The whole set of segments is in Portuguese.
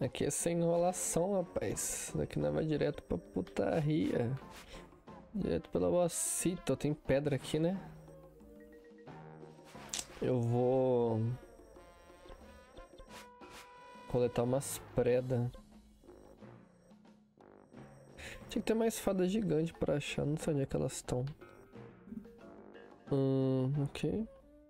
Aqui é sem enrolação, rapaz. Daqui não vai direto pra putaria. Direto pela bocita. Tem pedra aqui, né? Eu vou coletar umas predas. Tinha que ter mais fadas gigantes pra achar. Não sei onde é que elas estão. Ok.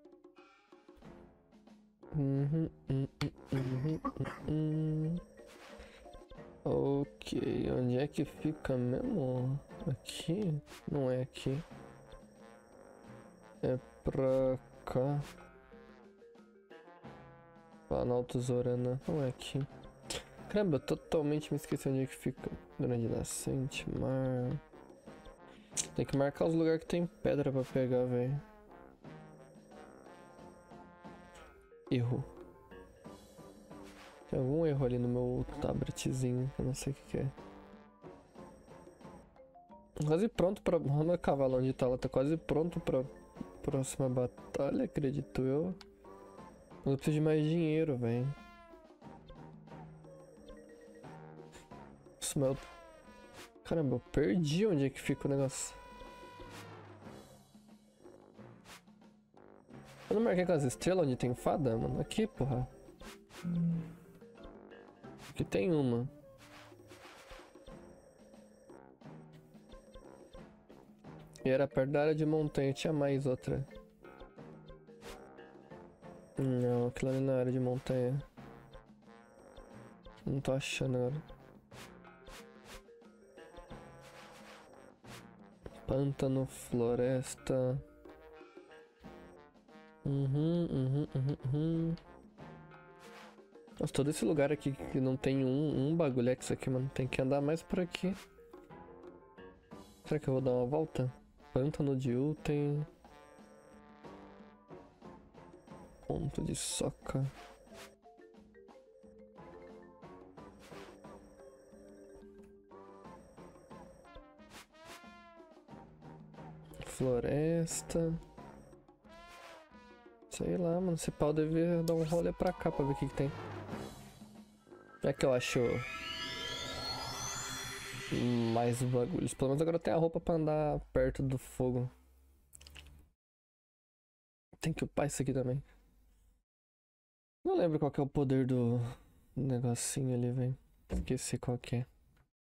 Ok, onde é que fica mesmo? Aqui? Não é aqui. É pra cá. Planalto Zorana. Não é aqui. Caramba, eu totalmente me esqueci onde é que fica. Grande Nascente, Mar. Tem que marcar os lugares que tem pedra pra pegar, velho. Erro. Tem algum erro ali no meu tabletzinho, que eu não sei o que é. Quase pronto pra... Olha o cavalo onde tá, ela tá quase pronto pra próxima batalha, acredito eu. Mas eu preciso de mais dinheiro, velho. Nossa, mas eu... Caramba, eu perdi onde é que fica o negócio. Eu não marquei com as estrelas onde tem fada, mano? Aqui, porra. Aqui tem uma. E era perto da área de montanha, tinha mais outra. Não, aquilo ali na área de montanha. Não tô achando agora. Pântano, floresta. Nossa, todo esse lugar aqui que não tem um bagulhex aqui, mano. Tem que andar mais por aqui. Será que eu vou dar uma volta? Pântano de Ultem. Ponto de soca. Floresta. Sei lá, mano. Esse pau deve dar um rolê pra cá pra ver o que tem. É que eu acho mais bagulhos. Pelo menos agora eu tenho a roupa pra andar perto do fogo. Tem que upar isso aqui também. Não lembro qual que é o poder do negocinho ali, velho. Esqueci qual que é.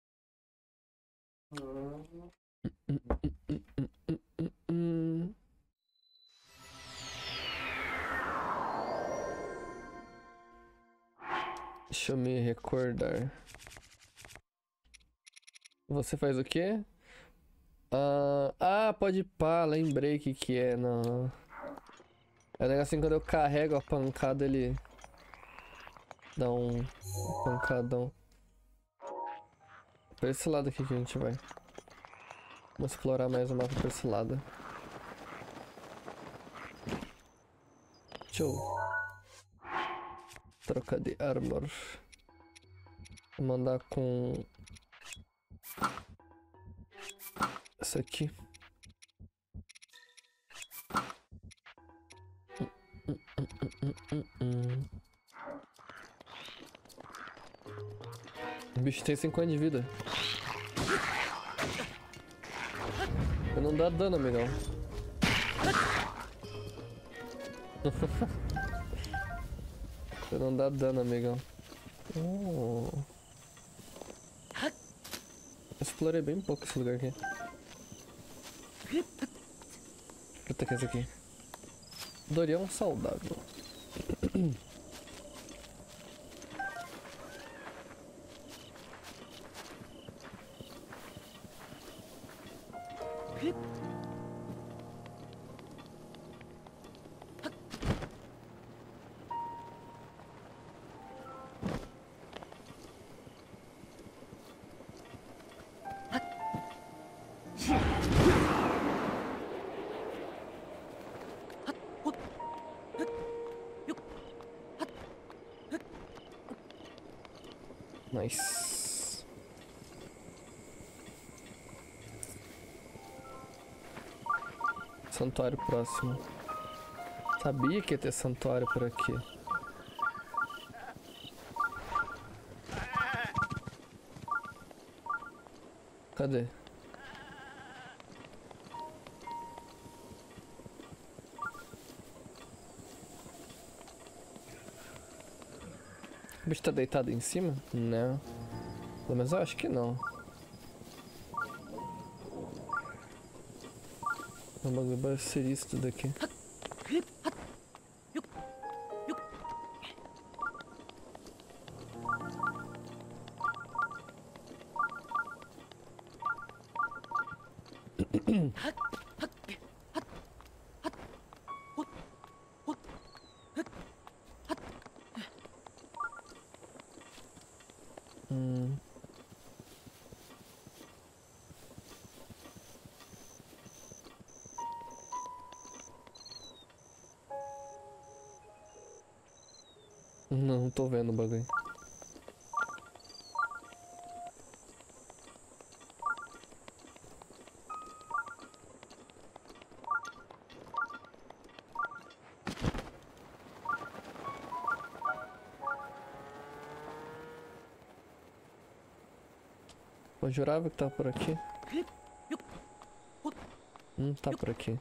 Deixa eu me recordar. Você faz o quê? Pode pá, lembrei o que é, não. É o negocinho quando eu carrego a pancada, ele dá um pancadão. Pra esse lado aqui que a gente vai. Vamos explorar mais o mapa pra esse lado. Show. Troca de armor. Vou mandar com... essa aqui. O bicho tem 50 de vida. Ele não dá dano, amigão. Você não dá dano, amigão. Eu explorei bem pouco esse lugar aqui. Fruta que é essa aqui? Dorião saudável. Nice. Santuário próximo. Sabia que ia ter santuário por aqui. Cadê? O bicho tá deitado em cima? Não. Pelo menos eu acho que não. É um bagulho barceirista daqui. Não tô vendo o bagulho. Eu jurava que tava por aqui. Não tá por aqui.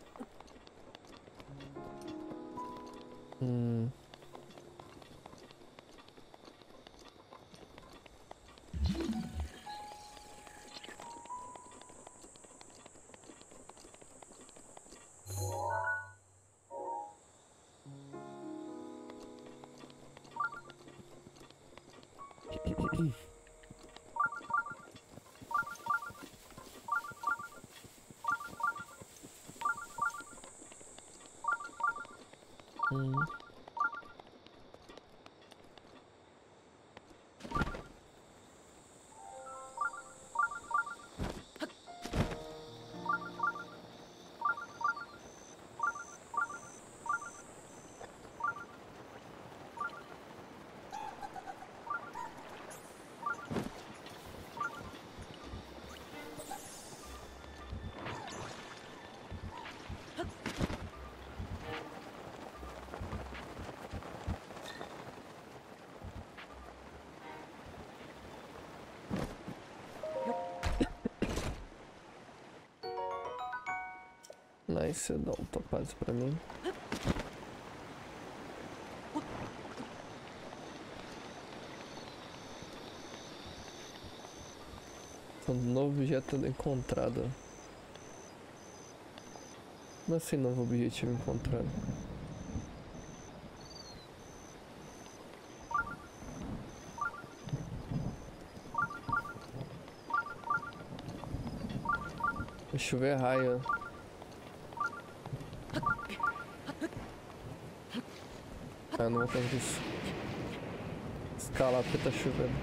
Nice, dá um topaz pra mim. Um novo objeto encontrado. Como assim novo objetivo encontrado? Vai chover raio. Ah, não vou conseguir escalar porque tá chovendo.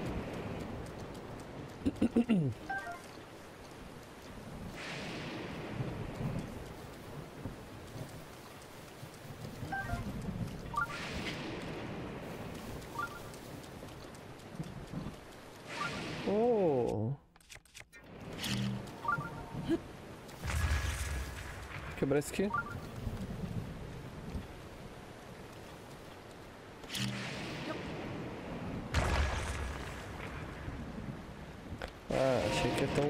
Oh! Quebrar isso aqui? Ah, achei que ia ter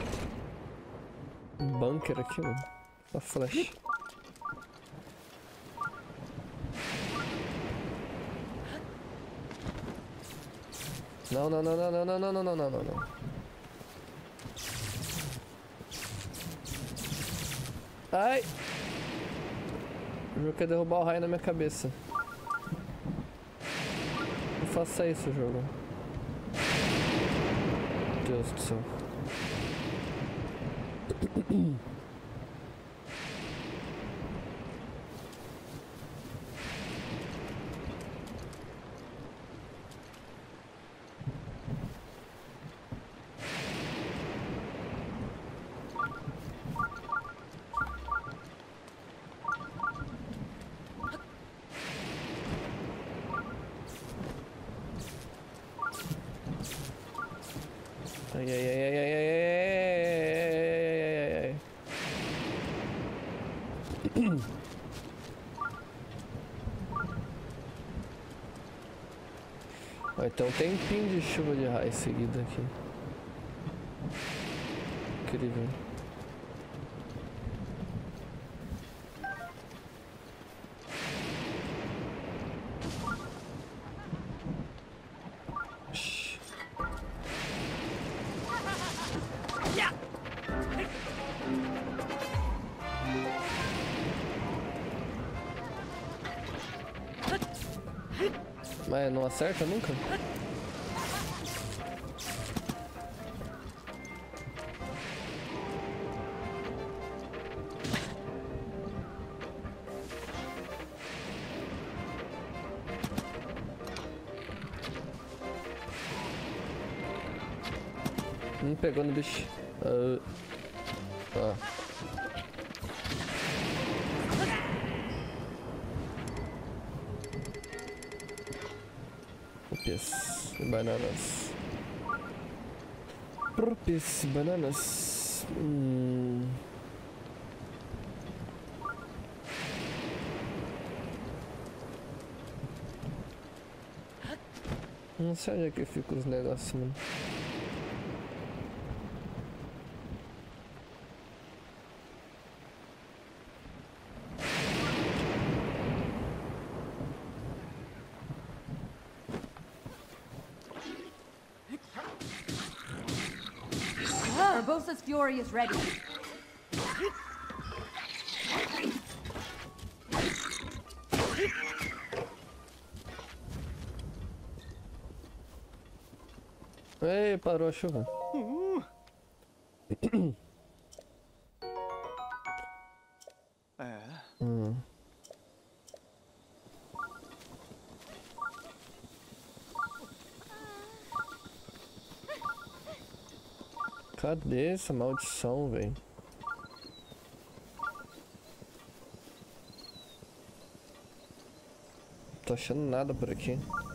um bunker aqui, mano. Só flash. Não, não, não, não, não, não, não, não, não, não, não. Ai! O jogo quer derrubar o raio na minha cabeça. Não faça isso, jogo. Deus do céu. Ai, ai, ai, ai, ai, ai, ai, ai, ai, ai. Ó, então tem um tempinho de chuva de raio seguida aqui. incrível. Mas não acerta nunca? Não pegou no bicho. Ó. Rupes, bananas. Rupes, bananas. Não sei onde é que fica os negócios, mano. Urbosa's Fury is ready. Ei, parou a chuva. Cadê essa maldição, velho? Tô achando nada por aqui.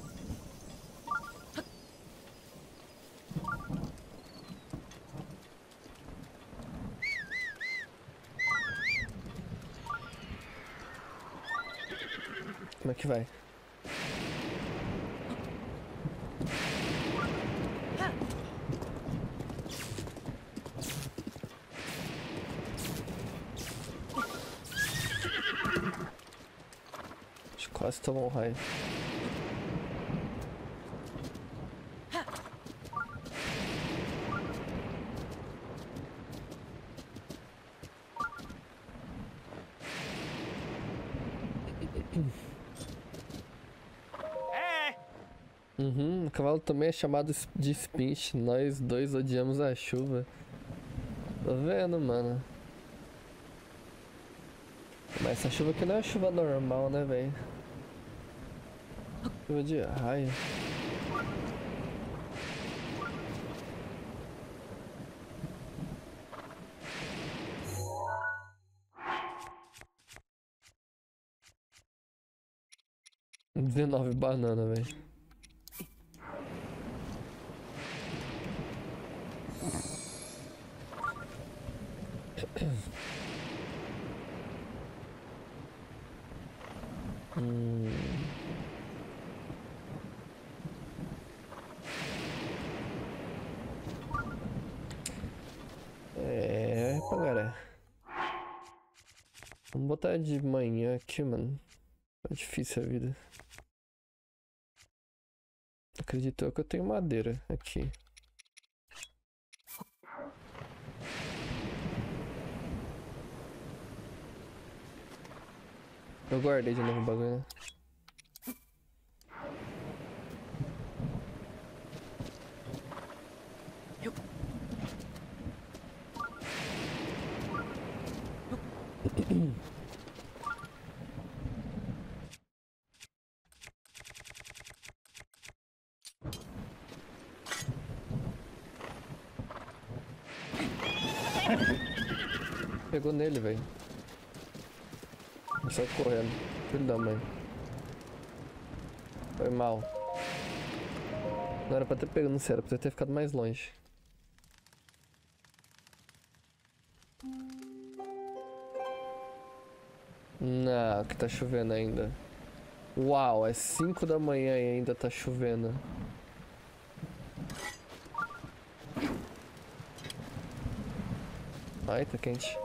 Como é que vai? Quase tomou um raio. O cavalo também é chamado de Spinch. Nós dois odiamos a chuva. Tô vendo, mano. Mas essa chuva aqui não é chuva normal, né, velho? Chuva de raio. R$19 banana, velho. Pangaré. Vamos botar de manhã aqui, mano. Tá difícil a vida. Acredito eu que eu tenho madeira aqui. Eu guardei de novo o bagulho, né? Pegou nele, velho. Saiu correndo. Filho da mãe. Foi mal. Não era pra ter pegado no céu, era pra ter ficado mais longe. Não, que tá chovendo ainda. Uau, é 5 da manhã e ainda tá chovendo. Ai, tá quente.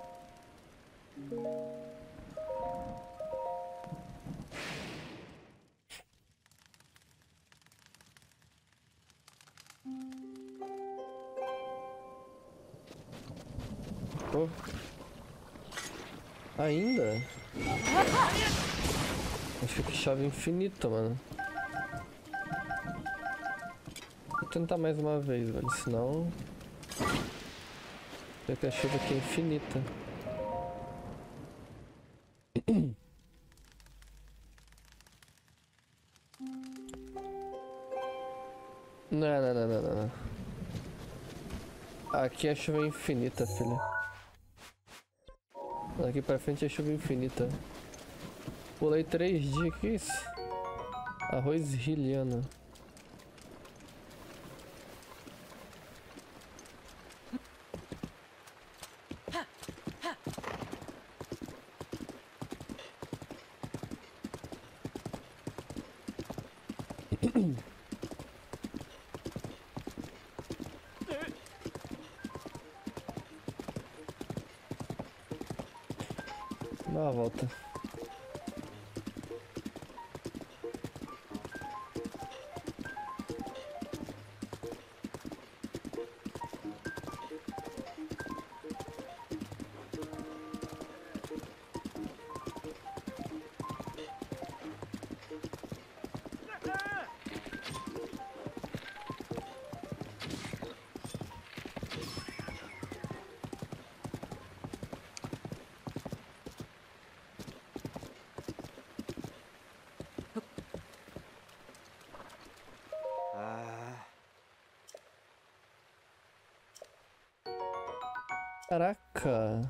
Oh. Ainda? Acho que chave infinita, mano. Vou tentar mais uma vez, velho. Senão... vai ter a chuva aqui infinita. Não. Aqui a chuva é infinita, filha. Daqui pra frente é chuva infinita. Pulei 3 dias, que isso? Arroz rilhano. Dá uma volta. Caraca.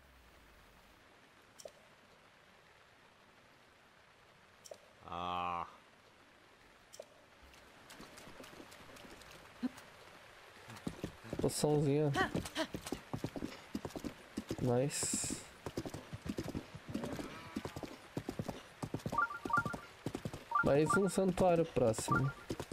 Poçãozinha. Nice. Mais um santuário próximo.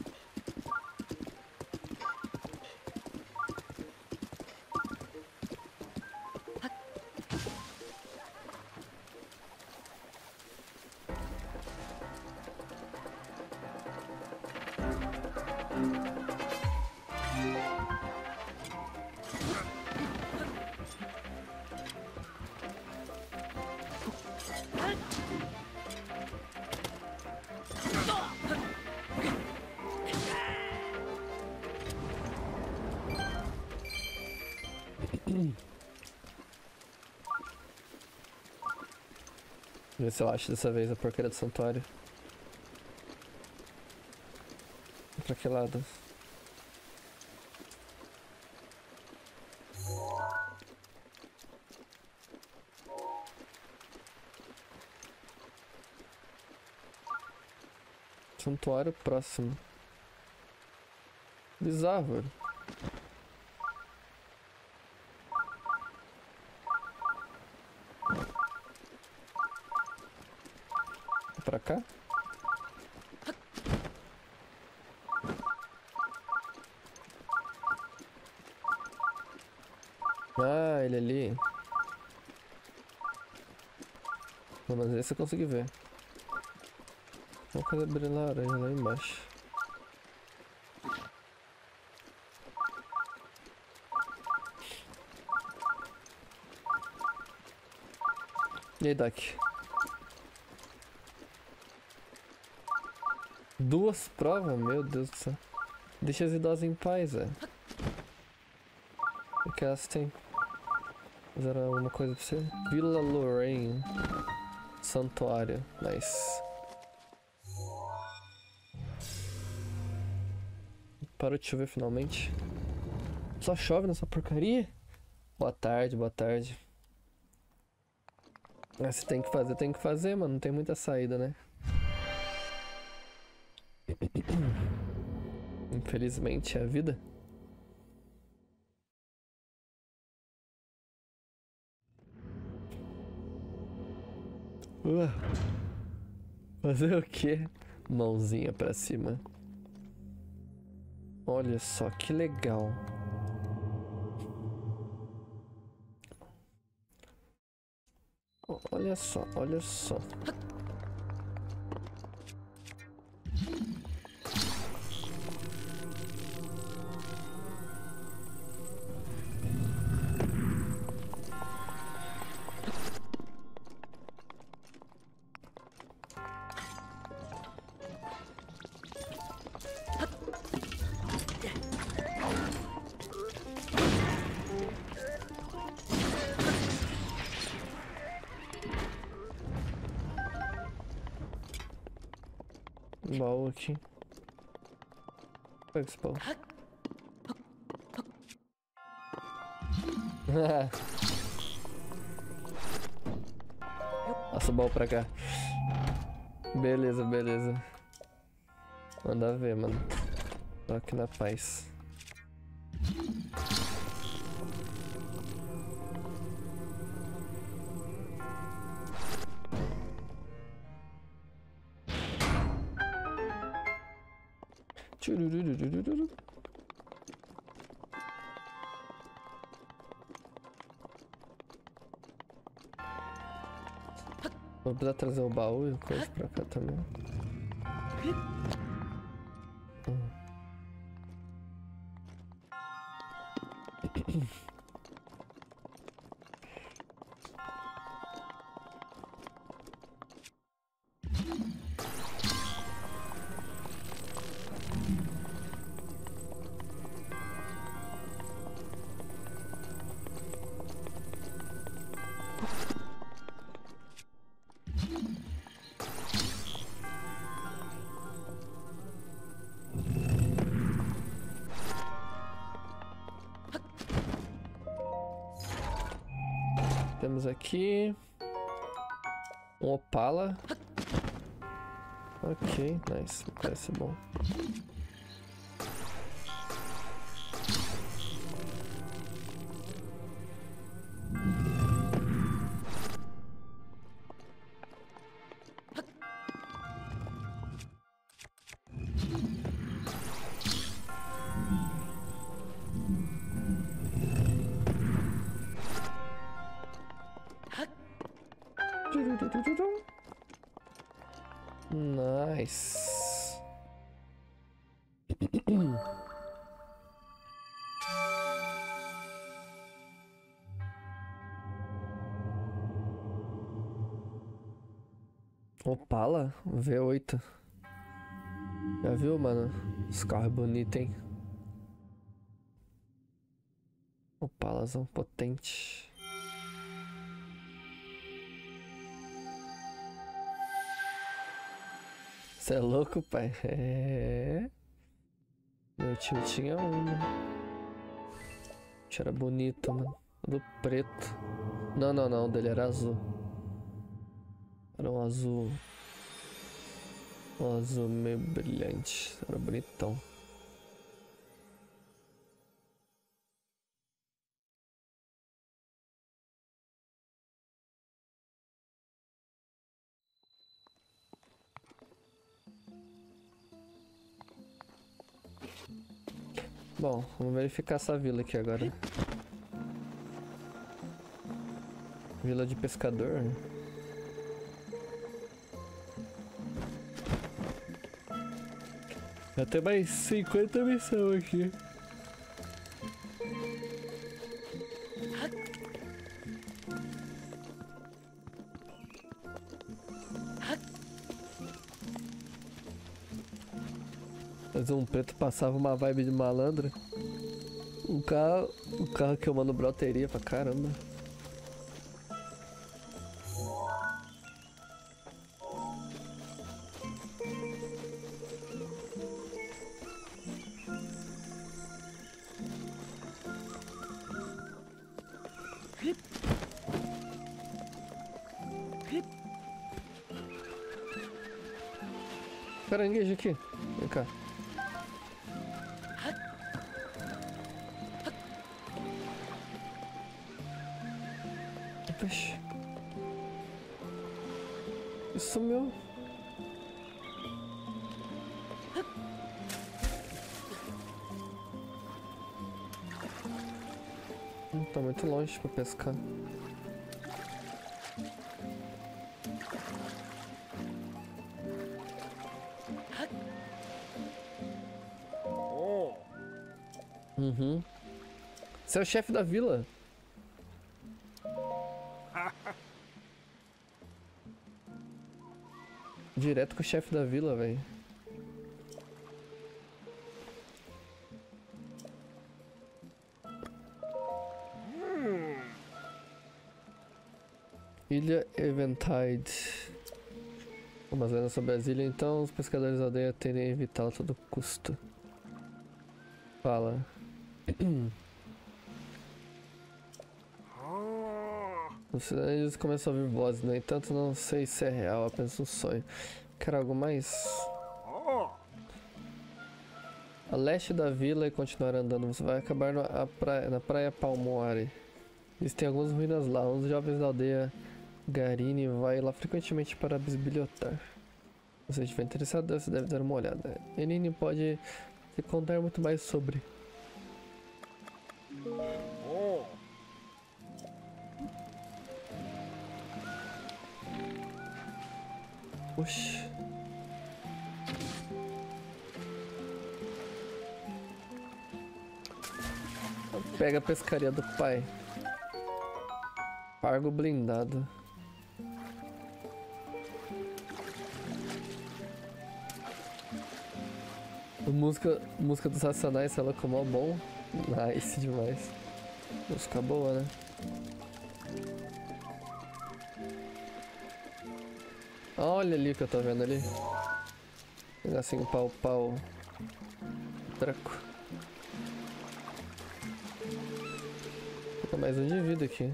Vê se eu acho dessa vez a porcaria do santuário. Pra que lado? Santuário próximo. Bizarro, velho. Pra cá? Ah, ele ali. Não, mas esse eu consegui ver. Vamos fazer brilhar a aranha lá embaixo. E aí, Doc? Duas provas? Meu Deus do céu. Deixa as idosas em paz, velho. O que elas têm? Fizeram alguma coisa pra você? Vila Lorraine. Santuário. Nice. Parou de chover finalmente. Só chove nessa porcaria? Boa tarde, boa tarde. Mas se tem que fazer, mano. Não tem muita saída, né? Infelizmente é a vida. Fazer o quê? Mãozinha pra cima. Olha só que legal. olha só, olha só. Baú aqui. Pega esse baú. Passa o baú pra cá. Beleza, beleza. Manda ver, mano. Tô aqui na paz. Tchururururururu. Vou precisar trazer o baú e coisa pra cá também. Temos aqui um Opala. Ok, nice, parece bom. Nice. Opala V8. Já viu, mano? Os carros bonitos, hein? Opalazão potente. Você é louco, pai? É. Meu tio tinha um. Era bonito, mano. Do preto. Não, não, não. O dele era azul. Era um azul. Um azul meio brilhante. Era bonitão. Bom, vamos verificar essa vila aqui agora. Vila de pescador. Já tem mais 50 missões aqui. Mas um preto passava uma vibe de malandro. O carro que o Mano Brown teria pra caramba. Caranguejo aqui. Vem cá. Peixe. Isso sumiu. Tá muito longe pra pescar. Uhum. Você é o chefe da vila. Direto com o chefe da vila, velho. Ilha Eventide. Umas lendas sobre as ilhas, então os pescadores da aldeia tendem a evitá-la a todo custo. Fala. Eles começam a ouvir vozes, no entanto não sei se é real, apenas um sonho. Quer algo mais? A leste da vila e continuar andando, você vai acabar na praia Palmoare. Existem algumas ruínas lá, uns jovens da aldeia Garini vai lá frequentemente para bisbilhotar. Se você estiver interessado, você deve dar uma olhada. Enine pode te contar muito mais sobre. Oxi. Pega a pescaria do pai. Fargo blindado. Música dos Racionais, ela com mó bom. Nice demais. Música boa, né? Olha ali o que eu tô vendo ali. Negocinho pau. Traco. Fica mais um de vida aqui.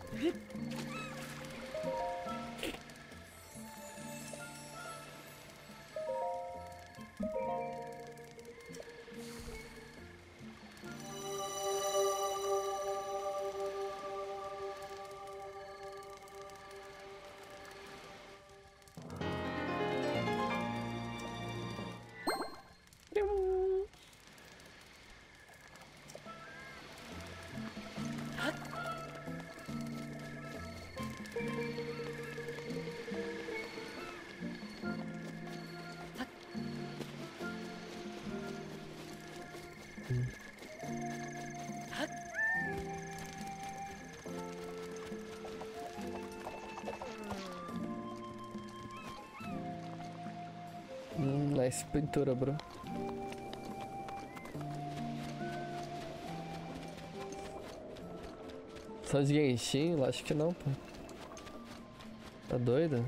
Nice pintura, bro. Só de Genshin? Acho que não, pô. Tá doida?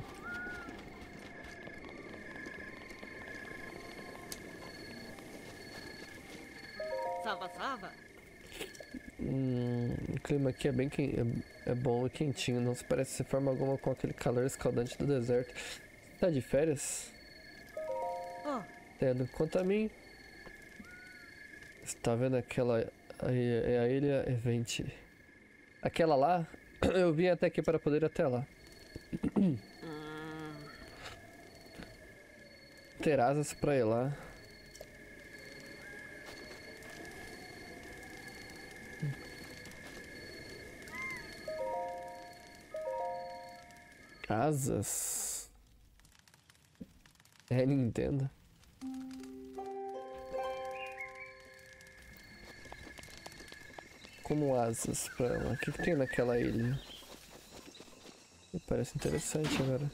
O clima aqui é bem é bom e quentinho. Não se parece de forma alguma com aquele calor escaldante do deserto. Tá de férias? Entendo. Quanto a mim, você tá vendo aquela... É a ilha Event. Aquela lá, eu vim até aqui para poder ir até lá. Ter asas pra ir lá. Asas? É Nintendo. Como asas pra ela. O que tem naquela ilha? Me parece interessante agora.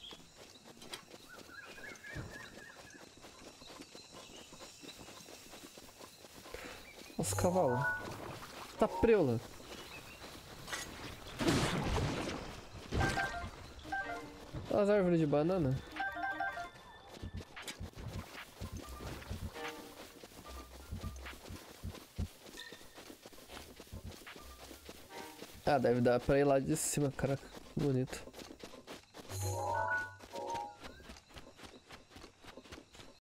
Os cavalos. Tá preula. As árvores de banana. Ah, deve dar pra ir lá de cima, caraca. Bonito.